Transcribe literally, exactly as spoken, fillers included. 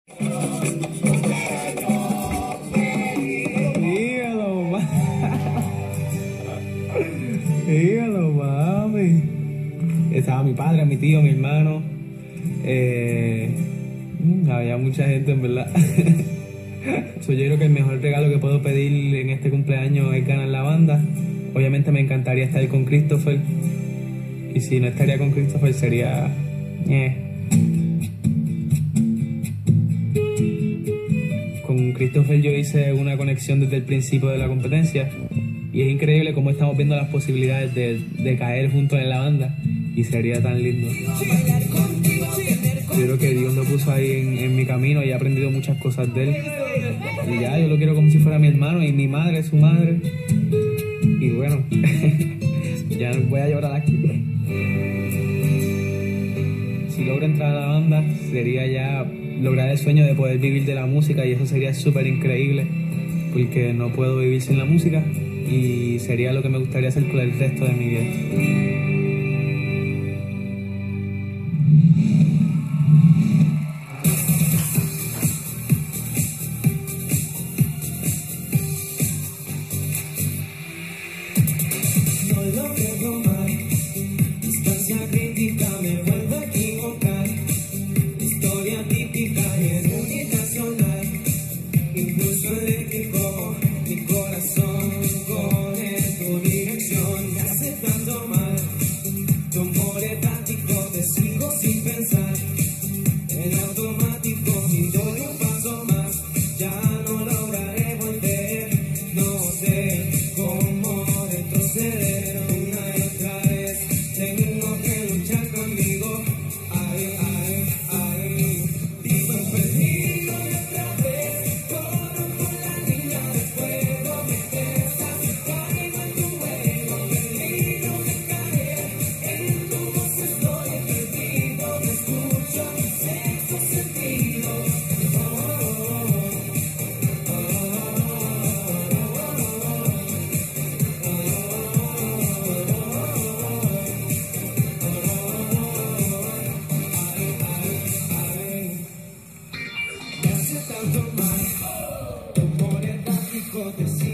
Dígalo, ma. Dígalo, mami. Estaba mi padre, mi tío, mi hermano. Eh, había mucha gente, en verdad. So, yo creo que el mejor regalo que puedo pedir en este cumpleaños es ganar la banda. Obviamente me encantaría estar con Christopher. Y si no estaría con Christopher sería... Eh. Con Christopher yo hice una conexión desde el principio de la competencia. Y es increíble cómo estamos viendo las posibilidades de, de caer juntos en la banda. Y sería tan lindo. Yo creo que Dios me puso ahí en, en mi camino y he aprendido muchas cosas de él. Y ya, yo lo quiero como si fuera mi hermano y mi madre es su madre. Y bueno, ya voy a llorar aquí. Si logro entrar a la banda, sería ya lograr el sueño de poder vivir de la música y eso sería súper increíble. Porque no puedo vivir sin la música y sería lo que me gustaría hacer por el resto de mi vida. Tanto mal, tu amor es táctico, te